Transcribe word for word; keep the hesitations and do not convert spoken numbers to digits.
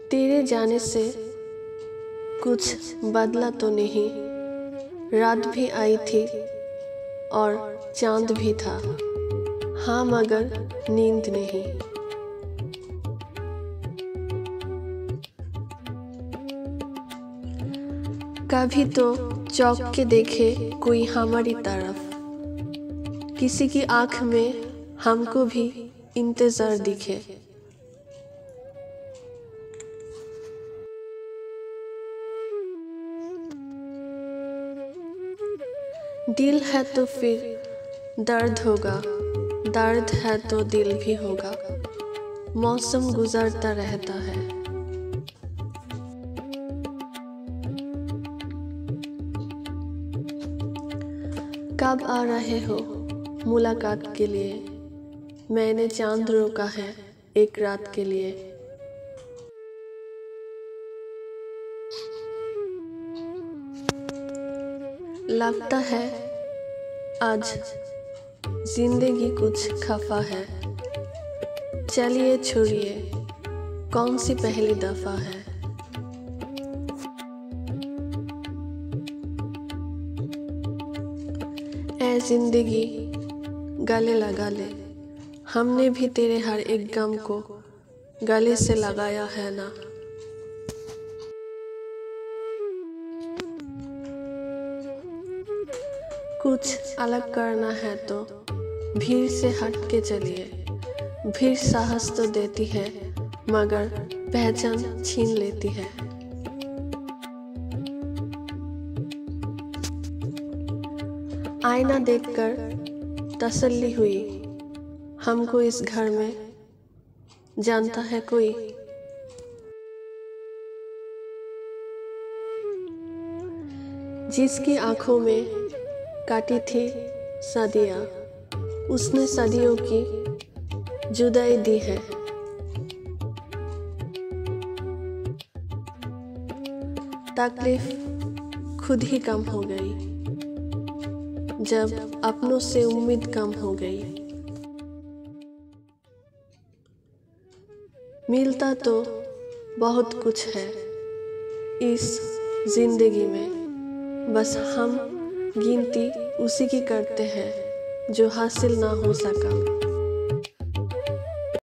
तेरे जाने से कुछ बदला तो नहीं। रात भी आई थी और चांद भी था, हाँ मगर नींद नहीं। कभी तो चौंक के देखे कोई हमारी तरफ, किसी की आंख में हमको भी इंतजार दिखे। दिल है तो फिर दर्द होगा, दर्द है तो दिल भी होगा। मौसम गुजरता रहता है। कब आ रहे हो मुलाकात के लिए? मैंने चांद रोका है एक रात के लिए। लगता है आज जिंदगी कुछ खफा है। चलिए छोड़िए, कौन सी पहली दफा है। ऐ जिंदगी गले लगा ले, हमने भी तेरे हर एक गम को गले से लगाया है ना। कुछ अलग करना है तो भीड़ से हट के चलिए। भीड़ साहस तो देती है मगर पहचान छीन लेती है। आईना देखकर तसल्ली हुई, हमको इस घर में जानता है कोई। जिसकी आंखों में काटी थी सदियाँ, उसने सदियों की जुदाई दी है। तकलीफ खुद ही कम हो गई जब अपनों से उम्मीद कम हो गई। मिलता तो बहुत कुछ है इस जिंदगी में, बस हम गिनती उसी की करते हैं जो हासिल ना हो सका।